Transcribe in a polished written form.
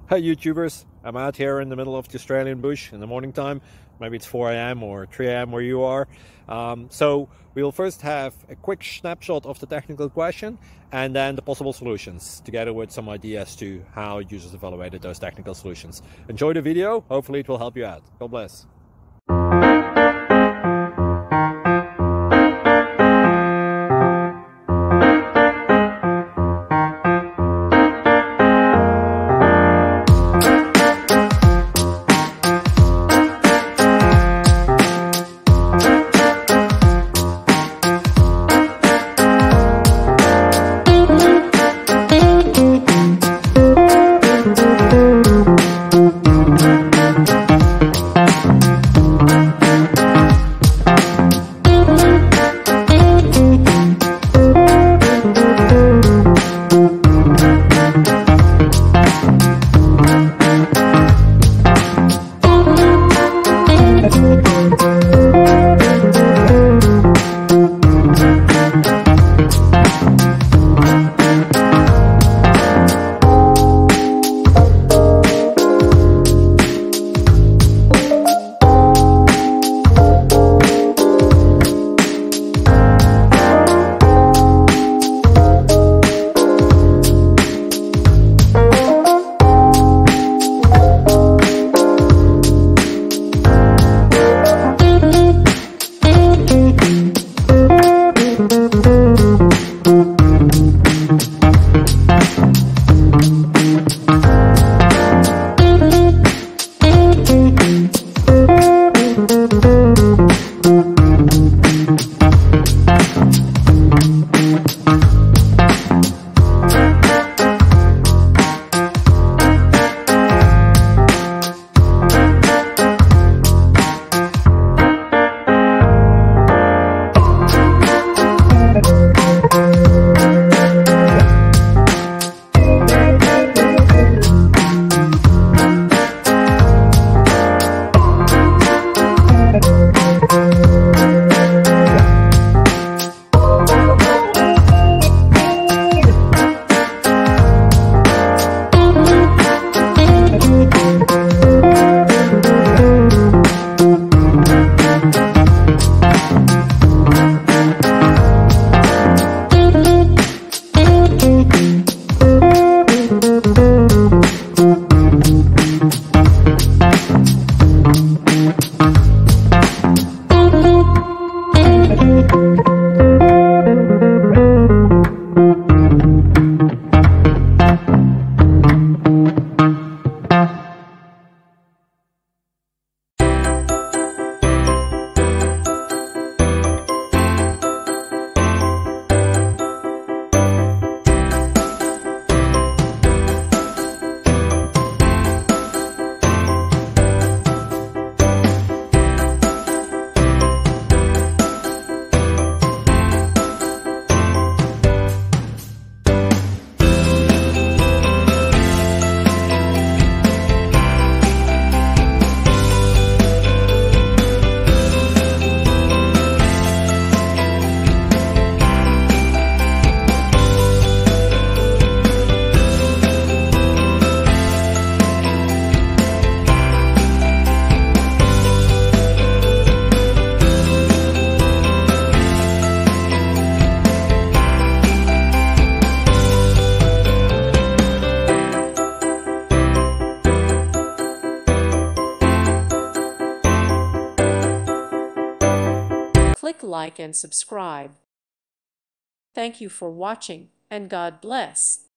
Hi YouTubers, I'm out here in the middle of the Australian bush in the morning time. Maybe it's 4 a.m. or 3 a.m. where you are. So we'll first have a quick snapshot of the technical question and then the possible solutions, together with some ideas to how users evaluated those technical solutions. Enjoy the video, hopefully it will help you out. God bless. Click like and subscribe. Thank you for watching, and God bless.